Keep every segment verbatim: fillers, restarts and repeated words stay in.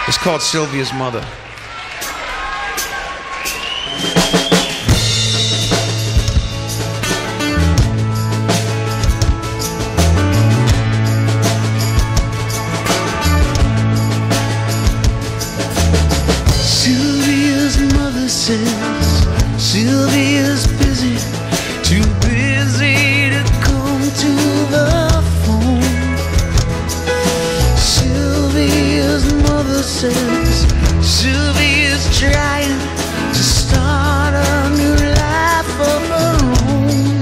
It's called Sylvia's Mother. Sylvia's mother says Sylvia's busy, too busy to come to the phone. Sylvia's mother says Sylvia's trying to start a new life of her own.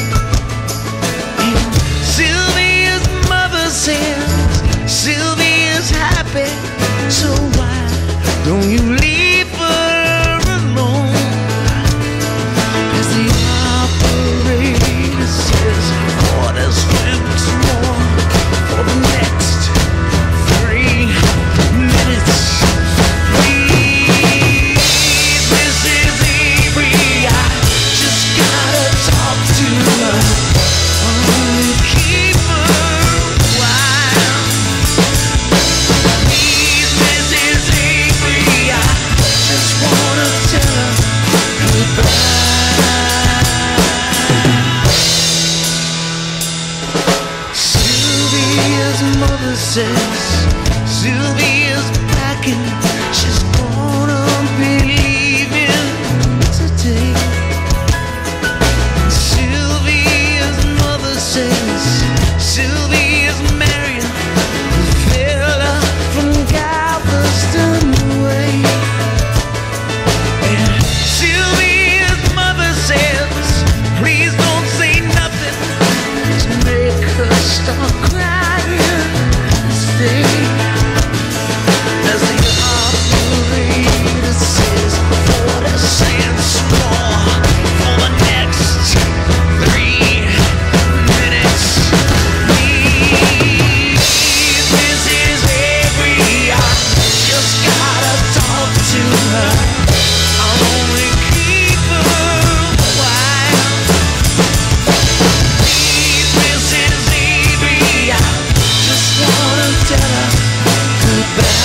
And Sylvia's mother says Sylvia's happy, so why don't you leave her alone? As the operator says, orders fifty more for the next three minutes. Please, Missus Avery, I just gotta talk to her. Only keep her a while. Please, Missus Avery, I just wanna tell her goodbye. Sylvia's mother says Sylvia's packing, she's gonna be leaving today. Sylvia's mother says Sylvia's marrying the fella from Galveston way. And Sylvia's mother says, please don't say nothing to make her start crying. Stay. As the operator says, forty cents more for the next three minutes. Please, Missus Avery, I just gotta talk to her. I'll only keep her a while. Please, Missus Avery, I just wanna tell her goodbye.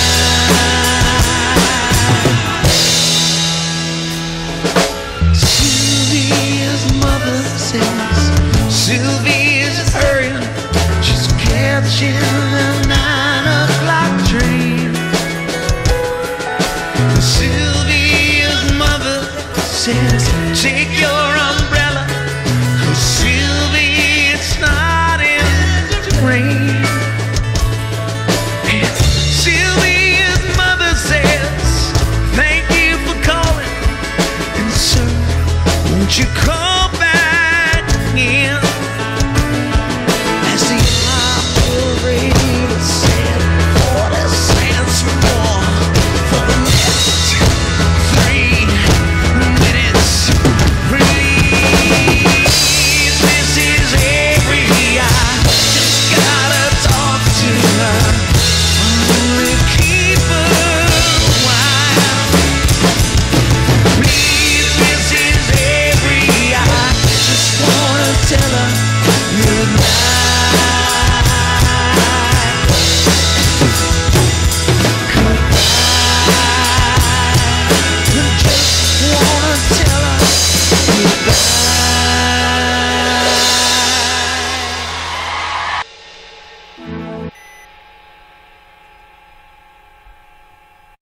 Sylvia's mother says Sylvia's hurrying, she's catching